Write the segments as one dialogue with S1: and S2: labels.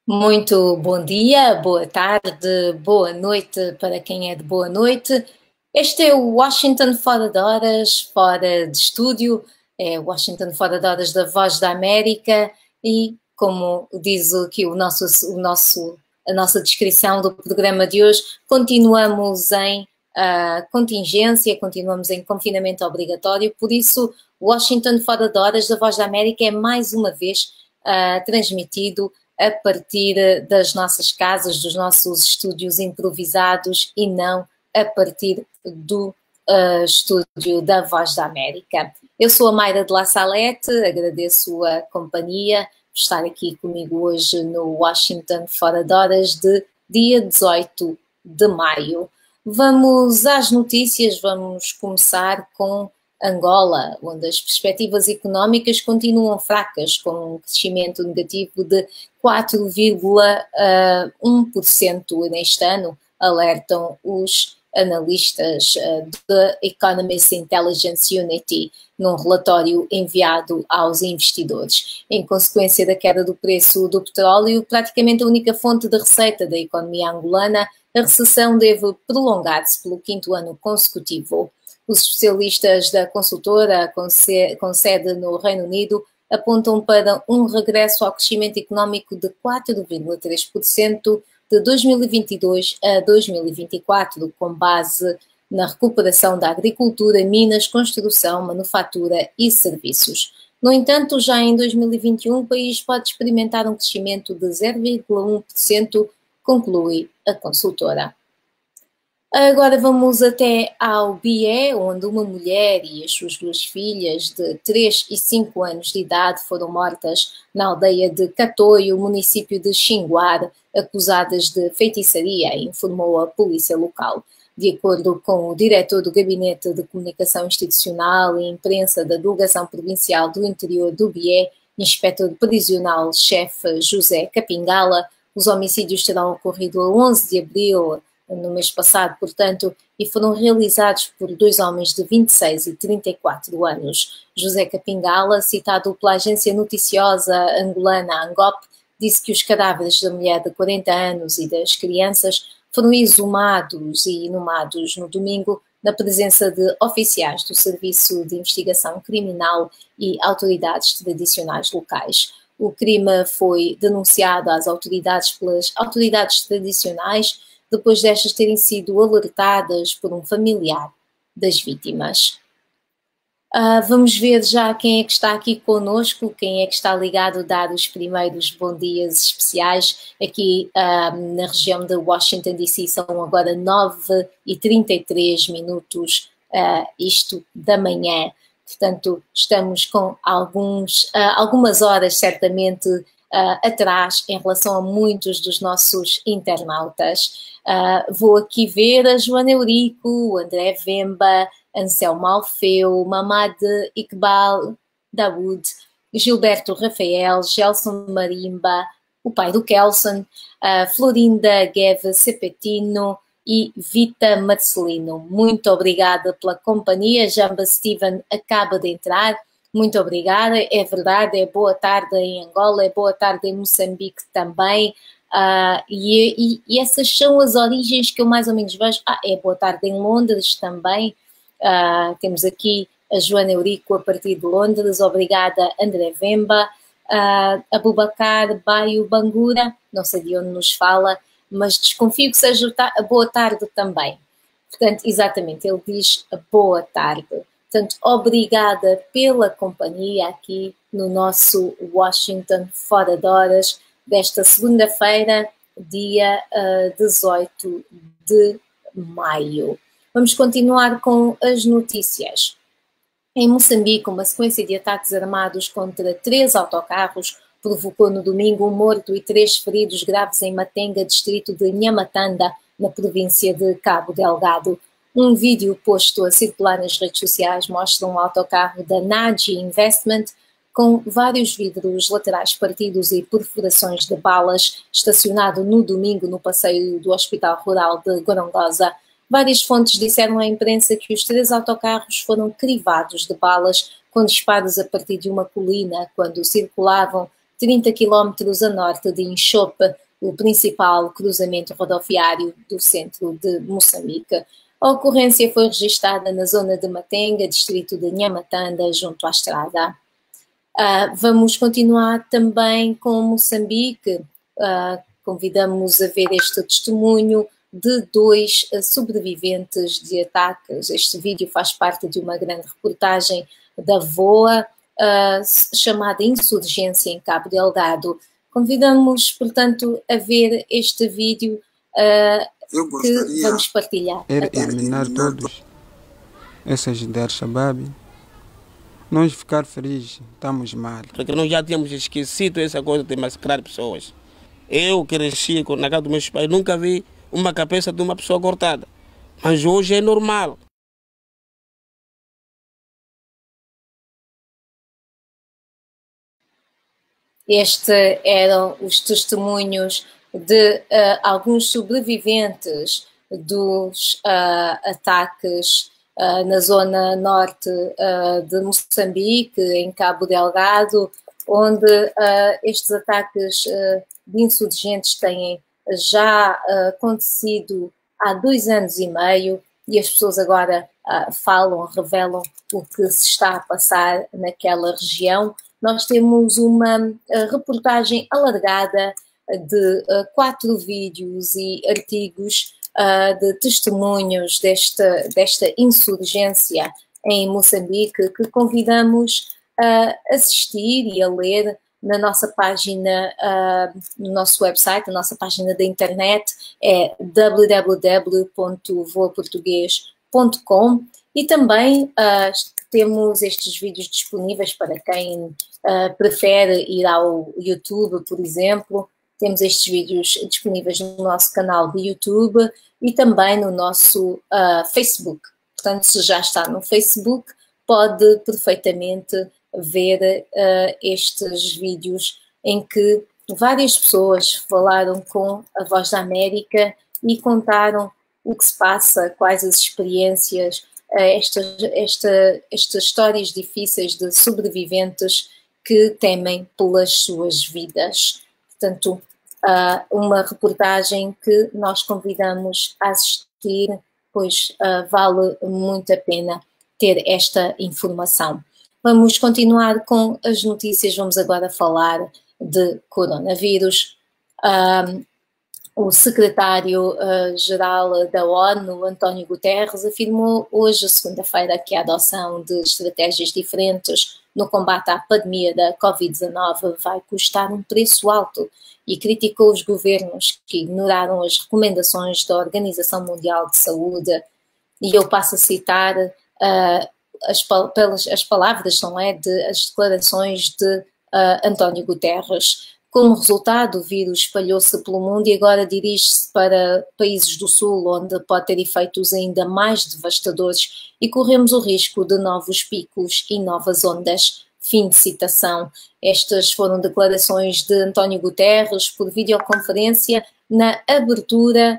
S1: Muito bom dia, boa tarde, boa noite para quem é de boa noite. Este é o Washington Fora de Horas, fora de estúdio, é o Washington Fora de Horas da Voz da América e, como diz aqui a nossa descrição do programa de hoje, continuamos em contingência, continuamos em confinamento obrigatório, por isso Washington Fora de Horas da Voz da América é mais uma vez transmitido a partir das nossas casas, dos nossos estúdios improvisados e não a partir do estúdio da Voz da América. Eu sou a Mayra de La Salette, agradeço a companhia por estar aqui comigo hoje no Washington Fora de Horas de dia 18 de maio. Vamos às notícias, vamos começar com Angola, onde as perspectivas económicas continuam fracas, com um crescimento negativo de 4,1% neste ano, alertam os analistas da Economist Intelligence Unity num relatório enviado aos investidores. Em consequência da queda do preço do petróleo, praticamente a única fonte de receita da economia angolana, a recessão deve prolongar-se pelo quinto ano consecutivo. Os especialistas da consultora, com sede no Reino Unido, apontam para um regresso ao crescimento económico de 4,3% de 2022 a 2024, com base na recuperação da agricultura, minas, construção, manufatura e serviços. No entanto, já em 2021, o país pode experimentar um crescimento de 0,1%, conclui a consultora. Agora vamos até ao Bié, onde uma mulher e as suas duas filhas de 3 e 5 anos de idade foram mortas na aldeia de Catoio, município de Xinguar, acusadas de feitiçaria, informou a polícia local. De acordo com o diretor do Gabinete de Comunicação Institucional e Imprensa da Delegação Provincial do Interior do Bié, inspetor prisional-chefe José Capingala, os homicídios terão ocorrido a 11 de abril no mês passado, portanto, e foram realizados por dois homens de 26 e 34 anos. José Capingala, citado pela agência noticiosa angolana ANGOP, disse que os cadáveres da mulher de 40 anos e das crianças foram exumados e inumados no domingo na presença de oficiais do Serviço de Investigação Criminal e autoridades tradicionais locais. O crime foi denunciado às autoridades pelas autoridades tradicionais depois destas terem sido alertadas por um familiar das vítimas. Vamos ver já quem é que está aqui connosco, quem é que está ligado a dar os primeiros bons dias especiais. Aqui na região de Washington DC são agora 9h33, isto da manhã. Portanto, estamos com algumas horas certamente atrás em relação a muitos dos nossos internautas. Vou aqui ver a Joana Eurico, o André Vemba, Anselmo Alfeu, Mamad Iqbal Daoud, Gilberto Rafael, Gelson Marimba, o pai do Kelson, Florinda Gueve Cepetino e Vita Marcelino. Muito obrigada pela companhia. Jamba Steven acaba de entrar. Muito obrigada, é verdade, é boa tarde em Angola, é boa tarde em Moçambique também, e essas são as origens que eu mais ou menos vejo. É boa tarde em Londres também, temos aqui a Joana Eurico a partir de Londres, obrigada André Vemba, Abubacar Baio Bangura, não sei de onde nos fala, mas desconfio que seja a boa tarde também. Portanto, exatamente, ele diz a boa tarde. Portanto, obrigada pela companhia aqui no nosso Washington Fora de Horas desta segunda-feira, dia 18 de maio. Vamos continuar com as notícias. Em Moçambique, uma sequência de ataques armados contra 3 autocarros provocou no domingo um morto e 3 feridos graves em Matenga, distrito de Nhamatanda, na província de Cabo Delgado. Um vídeo posto a circular nas redes sociais mostra um autocarro da Nagy Investment com vários vidros laterais partidos e perfurações de balas, estacionado no domingo no passeio do Hospital Rural de Gorongosa. Várias fontes disseram à imprensa que os 3 autocarros foram crivados de balas com disparos a partir de uma colina quando circulavam 30 quilómetros a norte de Inchope, o principal cruzamento rodoviário do centro de Moçambique. A ocorrência foi registada na zona de Matenga, distrito de Nhamatanda, junto à estrada. Vamos continuar também com Moçambique. Convidamos a ver este testemunho de 2 sobreviventes de ataques. Este vídeo faz parte de uma grande reportagem da VOA, chamada Insurgência em Cabo Delgado. Convidamos, portanto, a ver este vídeo que vamos partilhar.
S2: Eliminar todos esses de Al-Shabaab. Nós ficar felizes, estamos mal.
S3: Porque nós já tínhamos esquecido essa coisa de massacrar pessoas. Eu cresci na casa dos meus pais, nunca vi uma cabeça de uma pessoa cortada. Mas hoje é normal.
S1: Estes eram os testemunhos de alguns sobreviventes dos ataques na zona norte de Moçambique, em Cabo Delgado, onde estes ataques de insurgentes têm já acontecido há 2 anos e meio e as pessoas agora falam, revelam o que se está a passar naquela região. Nós temos uma reportagem alargada de 4 vídeos e artigos de testemunhos desta insurgência em Moçambique, que convidamos a assistir e a ler na nossa página, no nosso website, na nossa página da internet, é www.voaportugues.com, e também temos estes vídeos disponíveis para quem prefere ir ao YouTube, por exemplo. Temos estes vídeos disponíveis no nosso canal de YouTube e também no nosso Facebook. Portanto, se já está no Facebook, pode perfeitamente ver estes vídeos em que várias pessoas falaram com a Voz da América e contaram o que se passa, quais as experiências, estas histórias difíceis de sobreviventes que temem pelas suas vidas. Portanto, uma reportagem que nós convidamos a assistir, pois vale muito a pena ter esta informação. Vamos continuar com as notícias, vamos agora falar de coronavírus. O secretário-geral da ONU, António Guterres, afirmou hoje, segunda-feira, que a adoção de estratégias diferentes no combate à pandemia da Covid-19 vai custar um preço alto e criticou os governos que ignoraram as recomendações da Organização Mundial de Saúde. E eu passo a citar as palavras, não é, as declarações de António Guterres. Como resultado, o vírus espalhou-se pelo mundo e agora dirige-se para países do Sul, onde pode ter efeitos ainda mais devastadores e corremos o risco de novos picos e novas ondas. Fim de citação. Estas foram declarações de António Guterres por videoconferência na abertura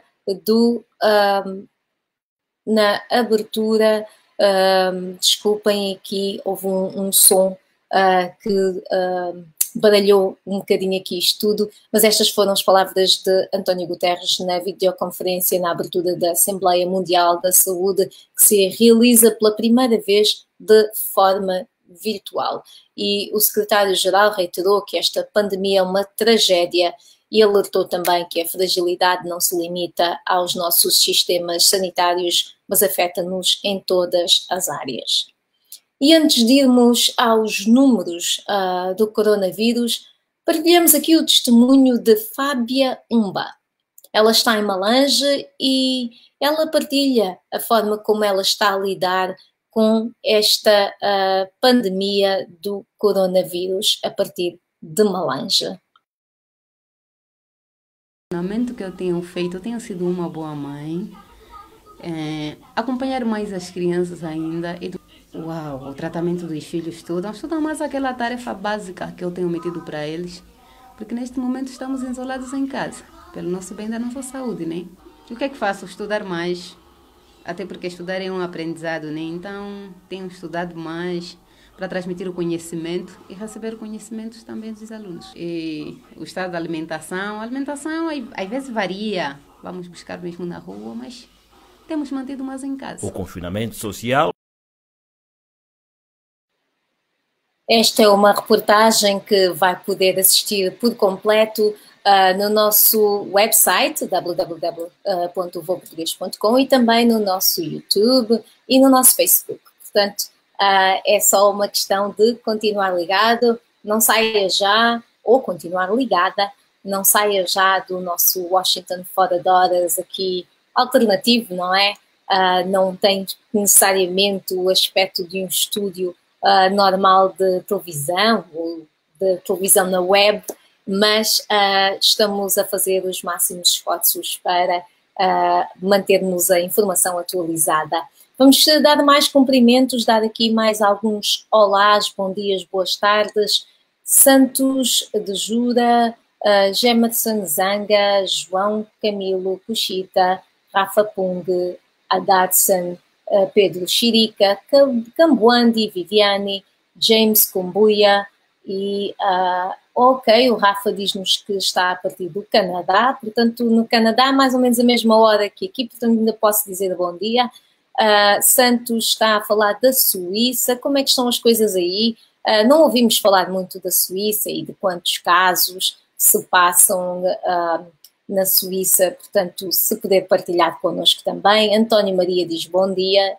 S1: desculpem, aqui houve um som que baralhou um bocadinho aqui isto tudo, mas estas foram as palavras de António Guterres na videoconferência na abertura da Assembleia Mundial da Saúde, que se realiza pela primeira vez de forma virtual. E o secretário-geral reiterou que esta pandemia é uma tragédia e alertou também que a fragilidade não se limita aos nossos sistemas sanitários, mas afeta-nos em todas as áreas. E antes de irmos aos números do coronavírus, partilhamos aqui o testemunho de Fábia Umba. Ela está em Malange e ela partilha a forma como ela está a lidar com esta pandemia do coronavírus a partir de Malange.
S4: O treinamento que eu tenho feito, eu tenho sido uma boa mãe, acompanhar mais as crianças ainda. O tratamento dos filhos estudam mais aquela tarefa básica que eu tenho metido para eles, porque neste momento estamos isolados em casa, pelo nosso bem da nossa saúde, né? E o que é que faço? Estudar mais, até porque estudar é um aprendizado, né? Então tenho estudado mais, para transmitir o conhecimento e receber o conhecimento também dos alunos. E o estado da alimentação, a alimentação às vezes varia, vamos buscar mesmo na rua, mas temos mantido mais em casa.
S5: O confinamento social.
S1: Esta é uma reportagem que vai poder assistir por completo no nosso website www.voportugues.com e também no nosso YouTube e no nosso Facebook. Portanto, é só uma questão de continuar ligado, não saia já, ou continuar ligada, não saia já do nosso Washington Fora de Horas aqui alternativo, não é? Não tem necessariamente o aspecto de um estúdio normal de televisão ou de televisão na web, mas estamos a fazer os máximos esforços para mantermos a informação atualizada. Vamos dar mais cumprimentos, dar aqui mais alguns olás, bom dias, boas tardes. Santos de Jura, Gemerson Zanga, João Camilo Cuchita, Rafa Pung, Adatson, Pedro Chirica, Camboandi Viviane, James Kumbuya e ok, o Rafa diz-nos que está a partir do Canadá, portanto no Canadá mais ou menos a mesma hora que aqui, portanto ainda posso dizer bom dia. Santos está a falar da Suíça, como é que estão as coisas aí? Não ouvimos falar muito da Suíça e de quantos casos se passam na Suíça, portanto, se puder partilhar connosco também. António Maria diz bom dia.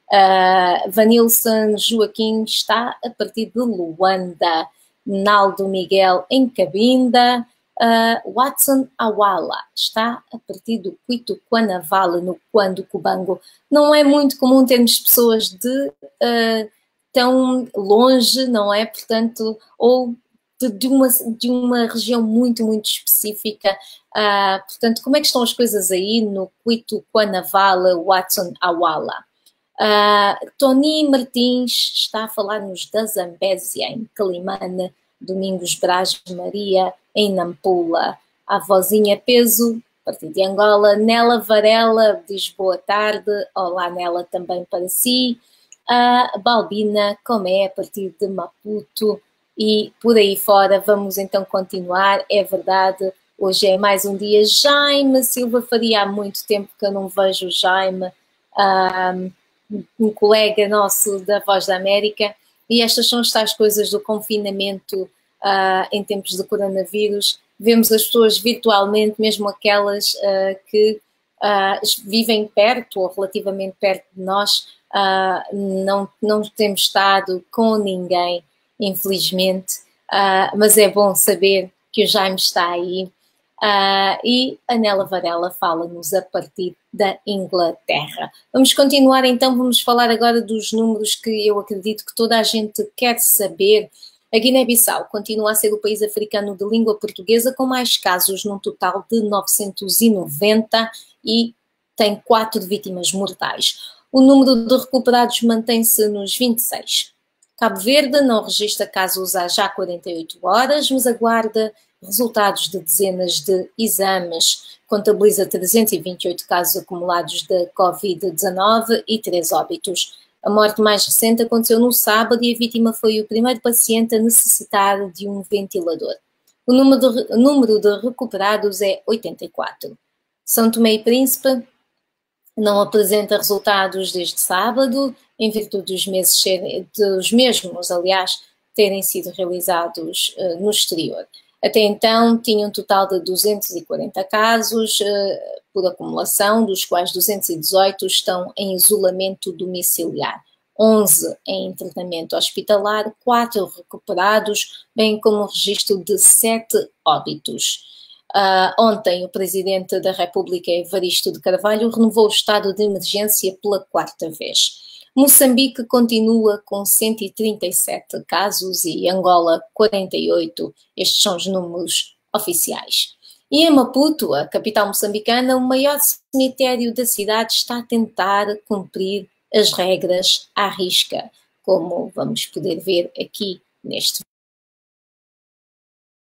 S1: Vanilson Joaquim está a partir de Luanda. Naldo Miguel em Cabinda. Watson Awala está a partir do Cuito Quanavala, no Quando Cubango. Não é muito comum termos pessoas de tão longe, não é? Portanto, ou de uma região muito, muito específica. Portanto, como é que estão as coisas aí no Cuito Quanavala, Watson Awala? Tony Martins está a falar-nos da Zambésia, em Calimane. Domingos Braz Maria, em Nampula. A vozinha Peso, a partir de Angola. Nela Varela diz boa tarde. Olá, Nela, também para si. Balbina Comé, a partir de Maputo. E por aí fora, vamos então continuar. É verdade, hoje é mais um dia. Jaime Silva Faria, há muito tempo que eu não vejo o Jaime, um colega nosso da Voz da América. E estas são as tais coisas do confinamento em tempos de coronavírus. Vemos as pessoas virtualmente, mesmo aquelas que vivem perto ou relativamente perto de nós, não temos estado com ninguém, infelizmente, mas é bom saber que o Jaime está aí. E a Nela Varela fala-nos a partir da Inglaterra. Vamos continuar então, vamos falar agora dos números que eu acredito que toda a gente quer saber. A Guiné-Bissau continua a ser o país africano de língua portuguesa com mais casos, num total de 990, e tem 4 vítimas mortais. O número de recuperados mantém-se nos 26. Cabo Verde não registra casos há já 48 horas, mas aguarda resultados de dezenas de exames. Contabiliza 328 casos acumulados de Covid-19 e 3 óbitos. A morte mais recente aconteceu no sábado e a vítima foi o primeiro paciente a necessitar de um ventilador. O número de recuperados é 84. São Tomé e Príncipe não apresenta resultados desde sábado, em virtude dos mesmos, aliás, terem sido realizados no exterior. Até então, tinha um total de 240 casos por acumulação, dos quais 218 estão em isolamento domiciliar, 11 em tratamento hospitalar, 4 recuperados, bem como o registro de 7 óbitos. Ontem, o Presidente da República, Evaristo de Carvalho, renovou o estado de emergência pela 4ª vez. Moçambique continua com 137 casos e Angola 48. Estes são os números oficiais. E em Maputo, a capital moçambicana, o maior cemitério da cidade está a tentar cumprir as regras à risca, como vamos poder ver aqui neste vídeo.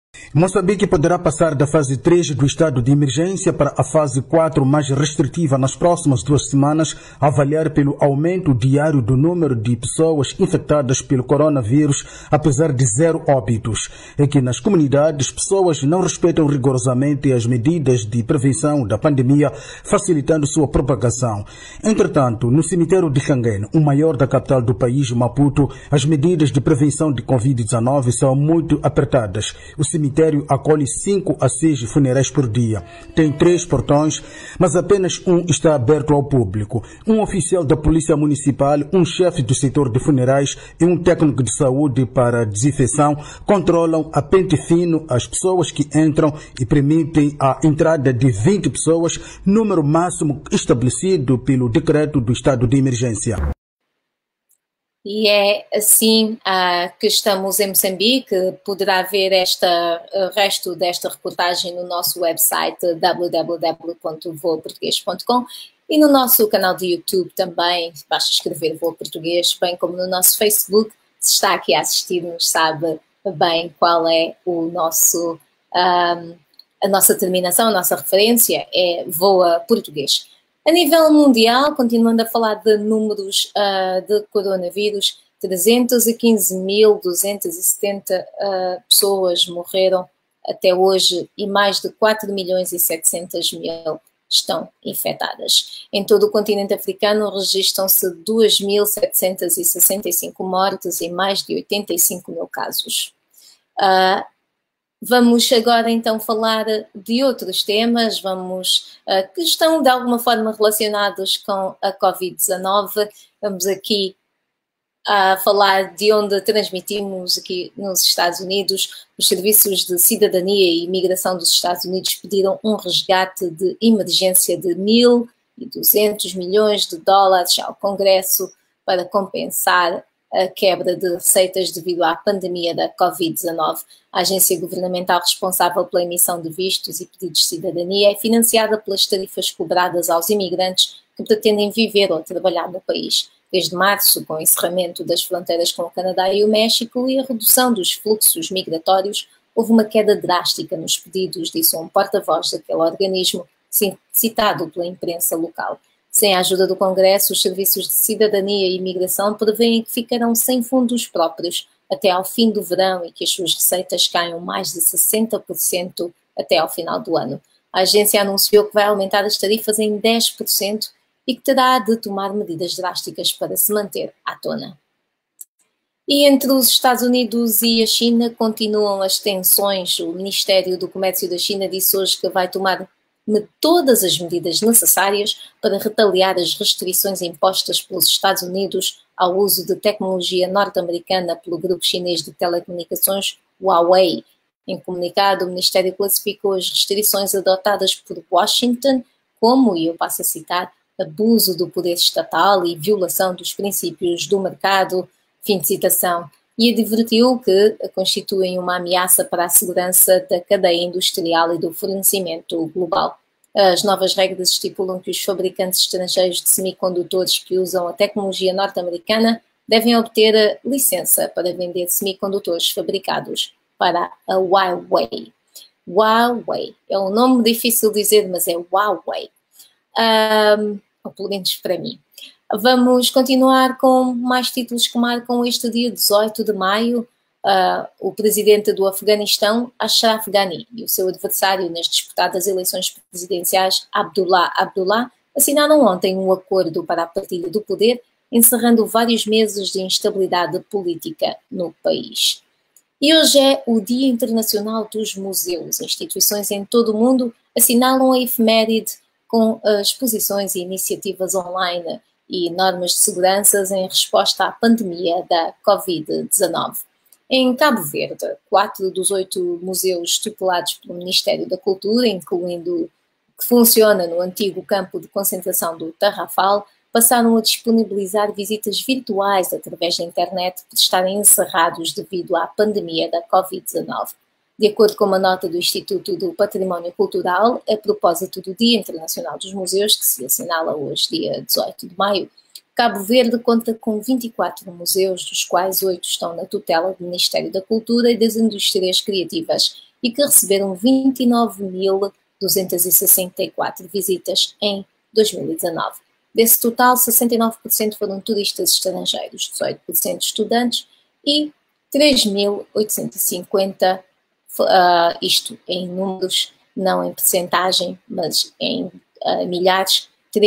S5: Moçambique poderá passar da fase 3 do estado de emergência para a fase 4 mais restritiva nas próximas 2 semanas, a avaliar pelo aumento diário do número de pessoas infectadas pelo coronavírus, apesar de 0 óbitos. É que nas comunidades, pessoas não respeitam rigorosamente as medidas de prevenção da pandemia, facilitando sua propagação. Entretanto, no cemitério de Canguene, o maior da capital do país, Maputo, as medidas de prevenção de Covid-19 são muito apertadas. O cemitério acolhe 5 a 6 funerais por dia. Tem 3 portões, mas apenas um está aberto ao público. Um oficial da Polícia Municipal, um chefe do setor de funerais e um técnico de saúde para desinfecção controlam a pente fino as pessoas que entram e permitem a entrada de 20 pessoas, número máximo estabelecido pelo decreto do estado de emergência.
S1: E é assim que estamos em Moçambique. Poderá ver o resto desta reportagem no nosso website www.voaportugues.com e no nosso canal de YouTube também, basta escrever Voa Português, bem como no nosso Facebook. Se está aqui a assistir-nos, sabe bem qual é a nossa terminação, a nossa referência é Voa Português. A nível mundial, continuando a falar de números de coronavírus, 315.270 pessoas morreram até hoje e mais de 4.700.000 estão infectadas. Em todo o continente africano registram-se 2.765 mortes e mais de 85.000 casos. Vamos agora então falar de outros temas, que estão de alguma forma relacionados com a Covid-19. Vamos aqui falar de onde transmitimos aqui nos Estados Unidos. Os serviços de cidadania e imigração dos Estados Unidos pediram um resgate de emergência de 1.200 milhões de dólares ao Congresso para compensar a quebra de receitas devido à pandemia da Covid-19. A agência governamental responsável pela emissão de vistos e pedidos de cidadania é financiada pelas tarifas cobradas aos imigrantes que pretendem viver ou trabalhar no país. Desde março, com o encerramento das fronteiras com o Canadá e o México e a redução dos fluxos migratórios, houve uma queda drástica nos pedidos, disse um porta-voz daquele organismo, citado pela imprensa local. Sem a ajuda do Congresso, os serviços de cidadania e imigração prevêem que ficarão sem fundos próprios até ao fim do verão e que as suas receitas caiam mais de 60% até ao final do ano. A agência anunciou que vai aumentar as tarifas em 10% e que terá de tomar medidas drásticas para se manter à tona. E entre os Estados Unidos e a China continuam as tensões. O Ministério do Comércio da China disse hoje que vai tomar todas as medidas necessárias para retaliar as restrições impostas pelos Estados Unidos ao uso de tecnologia norte-americana pelo grupo chinês de telecomunicações Huawei. Em comunicado, o Ministério classificou as restrições adotadas por Washington como, e eu passo a citar, abuso do poder estatal e violação dos princípios do mercado, fim de citação, e advertiu que constituem uma ameaça para a segurança da cadeia industrial e do fornecimento global. As novas regras estipulam que os fabricantes estrangeiros de semicondutores que usam a tecnologia norte-americana devem obter licença para vender semicondutores fabricados para a Huawei. Huawei é um nome difícil de dizer, mas é Huawei. Ou pelo menos para mim. Vamos continuar com mais títulos que marcam este dia 18 de maio. O presidente do Afeganistão, Ashraf Ghani, e o seu adversário nas disputadas eleições presidenciais, Abdullah Abdullah, assinaram ontem um acordo para a partilha do poder, encerrando vários meses de instabilidade política no país. E hoje é o Dia Internacional dos Museus. Instituições em todo o mundo assinalam a efeméride com exposições e iniciativas online e normas de segurança em resposta à pandemia da Covid-19. Em Cabo Verde, 4 dos 8 museus estipulados pelo Ministério da Cultura, incluindo o que funciona no antigo campo de concentração do Tarrafal, passaram a disponibilizar visitas virtuais através da internet por estarem encerrados devido à pandemia da Covid-19. De acordo com uma nota do Instituto do Património Cultural, a propósito do Dia Internacional dos Museus, que se assinala hoje, dia 18 de maio, Cabo Verde conta com 24 museus, dos quais 8 estão na tutela do Ministério da Cultura e das Indústrias Criativas, e que receberam 29.264 visitas em 2019. Desse total, 69% foram turistas estrangeiros, 18% estudantes e 3.850, isto em números, não em percentagem, mas em milhares,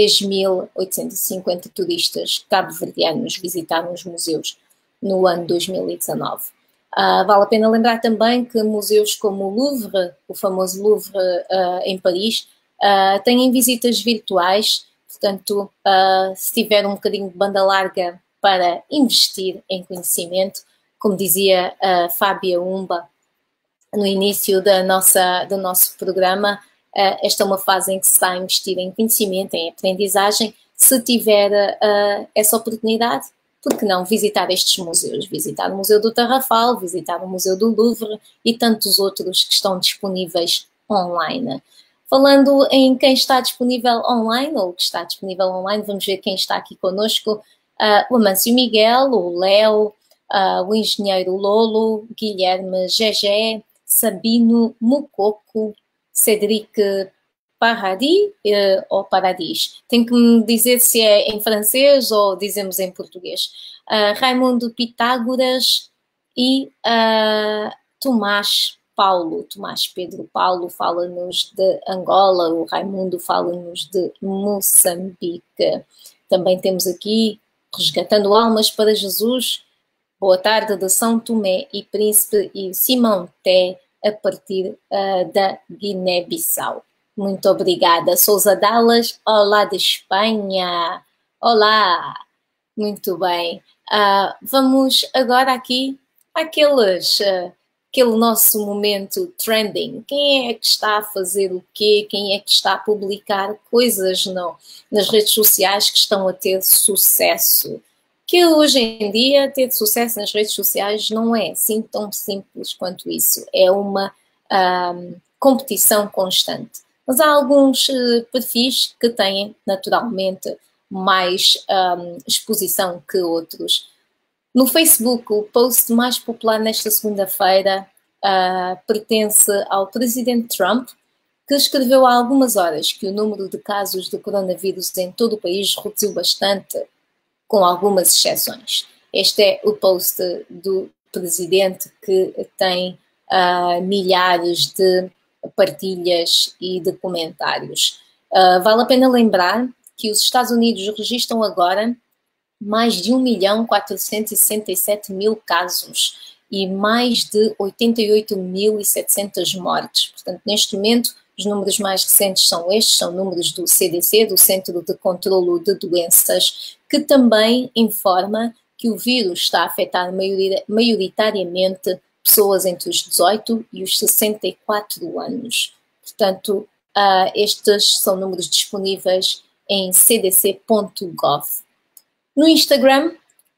S1: 3.850 turistas cabo-verdianos visitaram os museus no ano 2019. Vale a pena lembrar também que museus como o Louvre, o famoso Louvre em Paris, têm visitas virtuais, portanto, se tiver um bocadinho de banda larga para investir em conhecimento, como dizia a Fábia Umba no início do nosso programa, esta é uma fase em que se está a investir em conhecimento, em aprendizagem. Se tiver essa oportunidade, por que não visitar estes museus? Visitar o Museu do Tarrafal, visitar o Museu do Louvre e tantos outros que estão disponíveis online. Falando em quem está disponível online, ou que está disponível online, vamos ver quem está aqui connosco. O Amâncio Miguel, o Léo, o engenheiro Lolo, Guilherme Gegé, Sabino Mucoco, Cédric Paradis ou Paradis. Tem que me dizer se é em francês ou dizemos em português. Raimundo Pitágoras e Tomás Pedro Paulo fala-nos de Angola, o Raimundo fala-nos de Moçambique. Também temos aqui Resgatando Almas para Jesus, Boa Tarde de São Tomé e Príncipe, e Simão Té, a partir da Guiné-Bissau. Muito obrigada. Sousa Dallas, olá de Espanha. Olá, muito bem. Vamos agora aqui aquele nosso momento trending. Quem é que está a fazer o quê? Quem é que está a publicar coisas nas redes sociais que estão a ter sucesso? Que hoje em dia ter sucesso nas redes sociais não é assim tão simples quanto isso. É uma competição constante. Mas há alguns perfis que têm naturalmente mais exposição que outros. No Facebook, o post mais popular nesta segunda-feira pertence ao presidente Trump, que escreveu há algumas horas que o número de casos de coronavírus em todo o país reduziu bastante, com algumas exceções. Este é o post do presidente, que tem milhares de partilhas e de comentários. Vale a pena lembrar que os Estados Unidos registram agora mais de 1.467.000 casos e mais de 88.700 mortes. Portanto, neste momento, os números mais recentes são estes, são números do CDC, do Centro de Controlo de Doenças, que também informa que o vírus está a afetar maioritariamente pessoas entre os 18 e os 64 anos. Portanto, estes são números disponíveis em cdc.gov. No Instagram,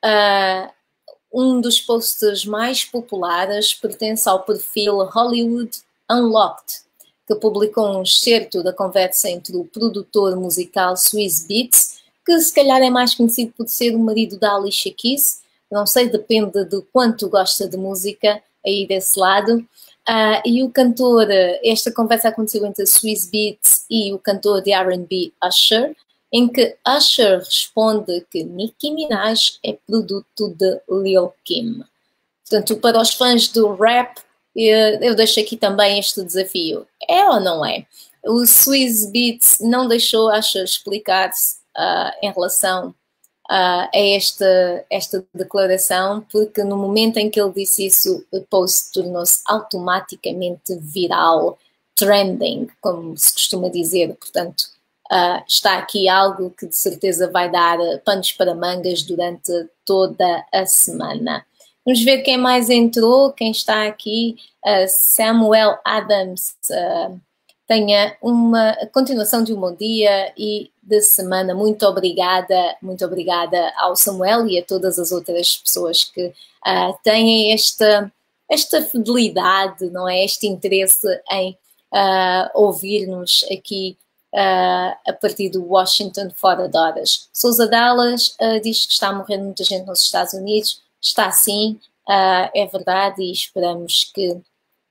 S1: um dos posts mais populares pertence ao perfil Hollywood Unlocked, que publicou um excerto da conversa entre o produtor musical Swizz Beatz, que se calhar é mais conhecido por ser o marido da Alicia Keys, não sei, depende do quanto gosta de música aí desse lado. E o cantor, esta conversa aconteceu entre Swizz Beatz e o cantor de R&B Usher, em que Usher responde que Nicki Minaj é produto de Lil Kim. Portanto, para os fãs do rap, eu deixo aqui também este desafio. É ou não é? O Swizz Beatz não deixou Usher explicar-se em relação a esta declaração, porque no momento em que ele disse isso, o post tornou-se automaticamente viral, trending, como se costuma dizer. Portanto, está aqui algo que de certeza vai dar panos para mangas durante toda a semana. Vamos ver quem mais entrou, quem está aqui. Samuel Adams. Tenha uma continuação de um bom dia e de semana. Muito obrigada ao Samuel e a todas as outras pessoas que têm esta fidelidade, não é? Este interesse em ouvir-nos aqui a partir do Washington fora de horas. Sousa Dallas diz que está a morrer muita gente nos Estados Unidos. Está sim, é verdade, e esperamos que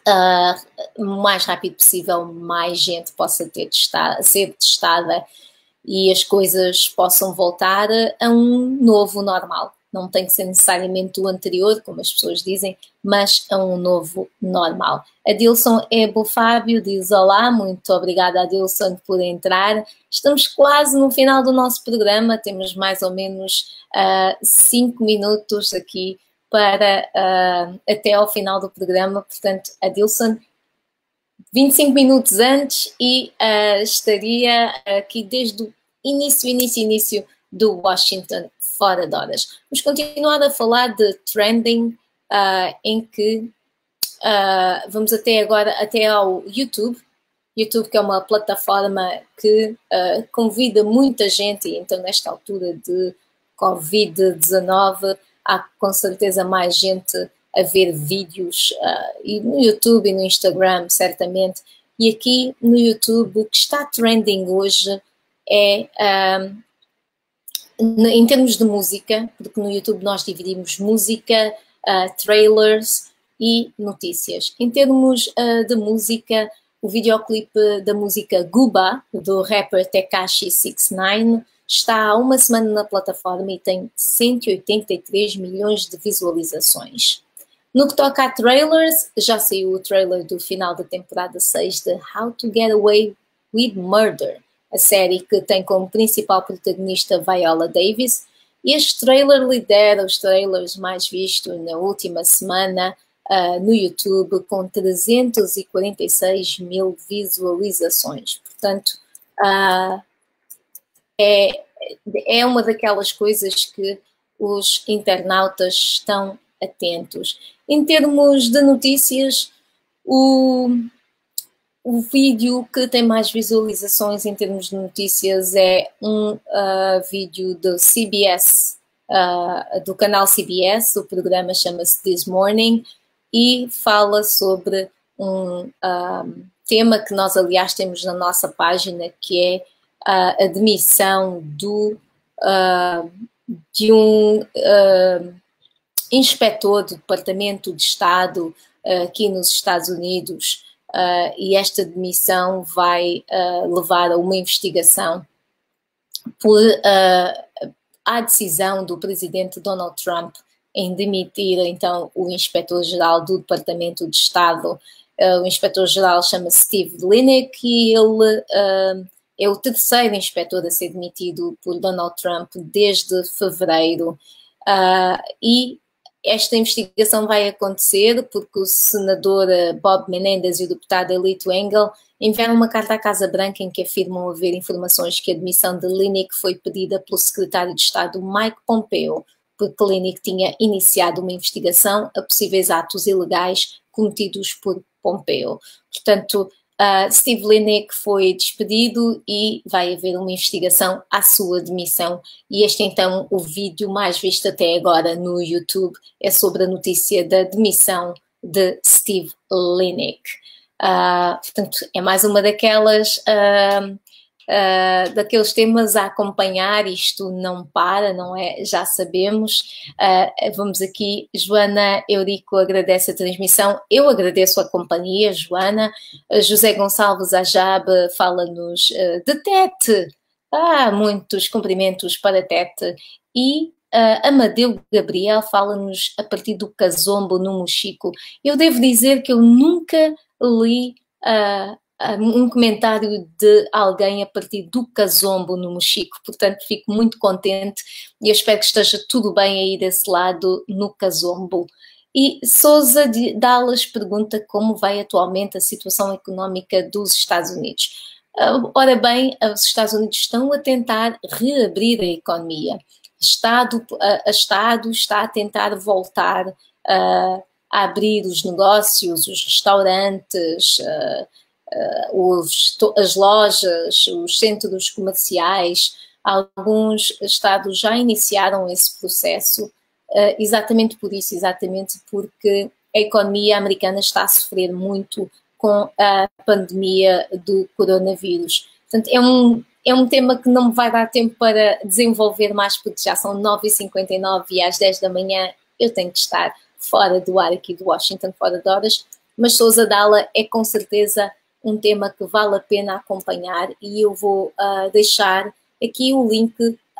S1: o mais rápido possível mais gente possa ser testada e as coisas possam voltar a um novo normal. Não tem que ser necessariamente o anterior, como as pessoas dizem, mas a um novo normal. Adilson Ebo Fábio diz olá, muito obrigada Adilson por entrar. Estamos quase no final do nosso programa, temos mais ou menos 5 minutos aqui para até ao final do programa, portanto, Adilson, 25 minutos antes e estaria aqui desde o início do Washington Fora de Horas. Vamos continuar a falar de trending, em que vamos até ao YouTube, que é uma plataforma que convida muita gente, e então nesta altura de Covid-19 há com certeza mais gente a ver vídeos e no YouTube e no Instagram, certamente. E aqui no YouTube o que está trending hoje é, em termos de música, porque no YouTube nós dividimos música, trailers e notícias. Em termos de música, o videoclipe da música Guba, do rapper Tekashi 69, está há uma semana na plataforma e tem 183 milhões de visualizações. No que toca a trailers, já saiu o trailer do final da temporada 6 de How to Get Away with Murder, a série que tem como principal protagonista Viola Davis, e este trailer lidera os trailers mais vistos na última semana no YouTube, com 346 mil visualizações. Portanto, é uma daquelas coisas que os internautas estão atentos. Em termos de notícias, o vídeo que tem mais visualizações em termos de notícias é um vídeo do CBS, do canal CBS. O programa chama-se This Morning e fala sobre um tema que nós, aliás, temos na nossa página, que é a admissão de um inspetor do Departamento de Estado aqui nos Estados Unidos, e esta demissão vai levar a uma investigação por a decisão do presidente Donald Trump em demitir então o inspetor-geral do Departamento de Estado. O inspetor-geral chama-se Steve Linick e ele é o terceiro inspetor a ser demitido por Donald Trump desde fevereiro. E esta investigação vai acontecer porque o senador Bob Menendez e o deputado Alito Engel enviaram uma carta à Casa Branca em que afirmam haver informações que a demissão de Linick foi pedida pelo secretário de Estado Mike Pompeo, porque Linick tinha iniciado uma investigação a possíveis atos ilegais cometidos por Pompeo. Portanto, Steve Linick foi despedido e vai haver uma investigação à sua demissão. E este, então, o vídeo mais visto até agora no YouTube é sobre a notícia da demissão de Steve Linick. Portanto, é mais uma daqueles temas a acompanhar. Isto não para, não é? Já sabemos. Vamos aqui, Joana Eurico agradece a transmissão, eu agradeço a companhia, Joana. José Gonçalves Ajab fala-nos de Tete, muitos cumprimentos para Tete, e Amadeu Gabriel fala-nos a partir do Cazombo no Mochico. Eu devo dizer que eu nunca li um comentário de alguém a partir do Cazombo no Mochico, portanto fico muito contente e eu espero que esteja tudo bem aí desse lado no Cazombo. E Sousa Dallas pergunta como vai atualmente a situação económica dos Estados Unidos. Ora bem, os Estados Unidos estão a tentar reabrir a economia. A Estado está a tentar voltar a abrir os negócios, os restaurantes, as lojas, os centros comerciais. Alguns estados já iniciaram esse processo, exatamente por isso, exatamente porque a economia americana está a sofrer muito com a pandemia do coronavírus. Portanto, é um tema que não me vai dar tempo para desenvolver mais, porque já são 9h59 e às 10 da manhã eu tenho que estar fora do ar aqui do Washington Fora de Horas. mas Sousa Dala é com certeza um tema que vale a pena acompanhar, e eu vou deixar aqui o link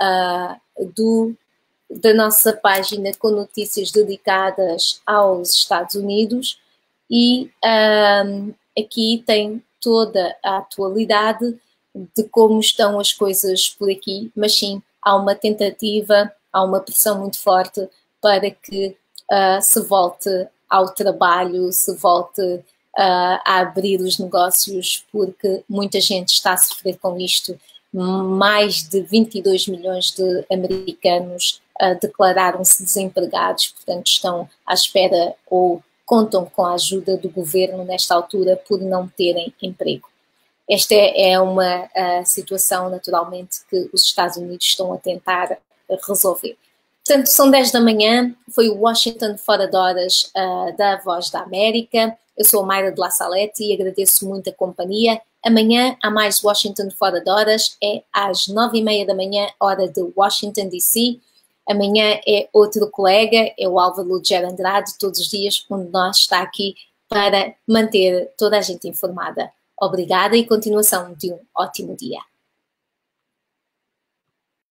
S1: da nossa página com notícias dedicadas aos Estados Unidos, e aqui tem toda a atualidade de como estão as coisas por aqui, mas sim, há uma tentativa, há uma pressão muito forte para que se volte ao trabalho, se volte a abrir os negócios, porque muita gente está a sofrer com isto. Mais de 22 milhões de americanos declararam-se desempregados, portanto estão à espera ou contam com a ajuda do governo nesta altura por não terem emprego. Esta é uma situação, naturalmente, que os Estados Unidos estão a tentar resolver. Portanto, são 10 da manhã, foi o Washington Fora de Horas da Voz da América. Eu sou a Mayra de La Salette e agradeço muito a companhia. Amanhã há mais Washington Fora de Horas, é às 9h30 da manhã, hora de Washington, D.C. Amanhã é outro colega, é o Álvaro Lugero Andrade, todos os dias, onde nós está aqui para manter toda a gente informada. Obrigada e continuação de um ótimo dia.